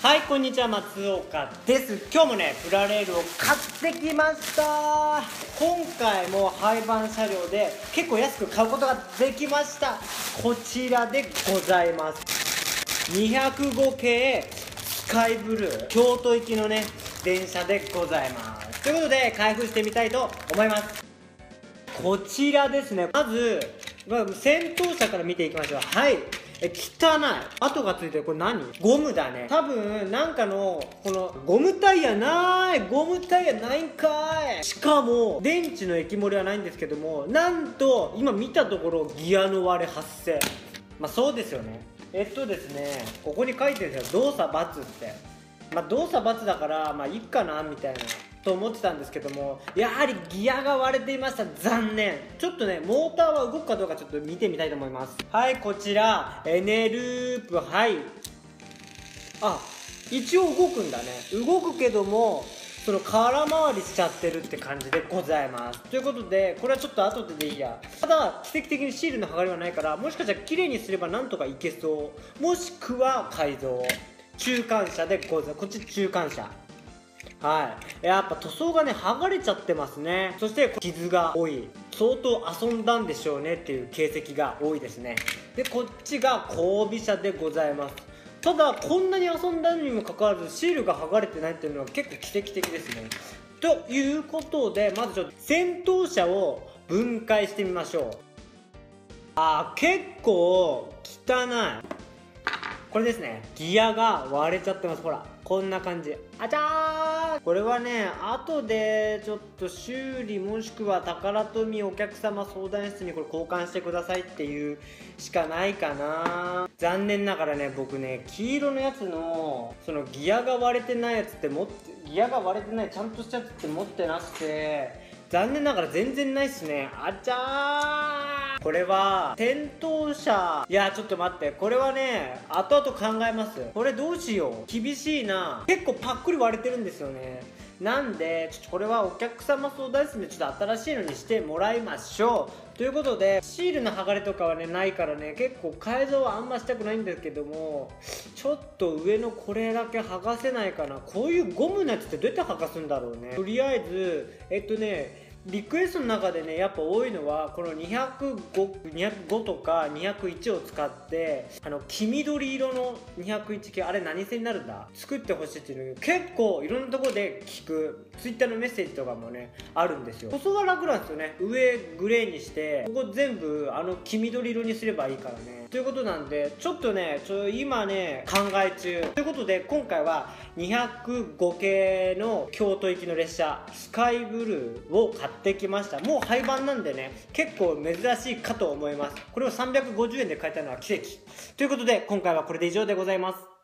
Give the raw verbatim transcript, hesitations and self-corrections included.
はい、こんにちは、松岡です。今日もね、プラレールを買ってきました。今回も廃盤車両で結構安く買うことができました。こちらでございます。にひゃくご系スカイブルー、京都行きのね、電車でございます。ということで、開封してみたいと思います。こちらですね。まず、先頭車から見ていきましょう。はい。え、汚い。跡がついてる。これ何？ゴムだね。多分、なんかの、この、ゴムタイヤない。ゴムタイヤないんかい。しかも、電池の液漏れはないんですけども、なんと、今見たところ、ギアの割れ発生。まあ、そうですよね。えっとですね、ここに書いてるんですよ。動作×って。まあ、動作×だから、まあ、いいかな、みたいな。と思ってたんですけども、やはりギアが割れていました。残念。ちょっとね、モーターは動くかどうかちょっと見てみたいと思います。はい、こちらエネループ。はい、あ、一応動くんだね。動くけどもその空回りしちゃってるって感じでございます。ということで、これはちょっと後ででいいや。ただ奇跡的にシールの剥がれはないから、もしかしたら綺麗にすればなんとかいけそう。もしくは改造。中間車でございます。こっち中間車。はい、やっぱ塗装がね剥がれちゃってますね。そして傷が多い。相当遊んだんでしょうねっていう形跡が多いですね。でこっちが後尾車でございます。ただこんなに遊んだにもかかわらずシールが剥がれてないっていうのは結構奇跡的ですね。ということで、まずちょっと先頭車を分解してみましょう。あー、結構汚い。これですね、ギアが割れちゃってます。ほらこんな感じ。あちゃー。これはね、後でちょっと修理もしくは宝富お客様相談室にこれ交換してくださいっていうしかないかな。残念ながらね、僕ね黄色のやつのそのギアが割れてないやつって持ってギアが割れてないちゃんとしたやつって持ってなくて、残念ながら全然ないっすね。あちゃー。これは先頭車。いやちょっと待って、これはね後々考えます。これどうしよう、厳しいな。結構パックリ割れてるんですよね。なんでちょっとこれはお客様相談室でちょっと新しいのにしてもらいましょう。ということで、シールの剥がれとかはねないからね、結構改造はあんましたくないんですけども、ちょっと上のこれだけ剥がせないかな。こういうゴムのやつってどうやって剥がすんだろうね。とりあえずえっとねリクエストの中でねやっぱ多いのはこのにひゃくご、にひゃくごとかにひゃくいちを使ってあの黄緑色のにひゃくいち系、あれ何線になるんだ、作ってほしいっていうの結構いろんなところで聞く。ツイッターのメッセージとかもねあるんですよ。塗装が楽なんですよね。上グレーにしてここ全部あの黄緑色にすればいいからね。ということなんでちょっとねちょ今ね考え中ということで、今回はにひゃくご系の京都行きの列車スカイブルーを買ってきました。もう廃盤なんでね結構珍しいかと思います。これをさんびゃくごじゅうえんで買えたのは奇跡ということで、今回はこれで以上でございます。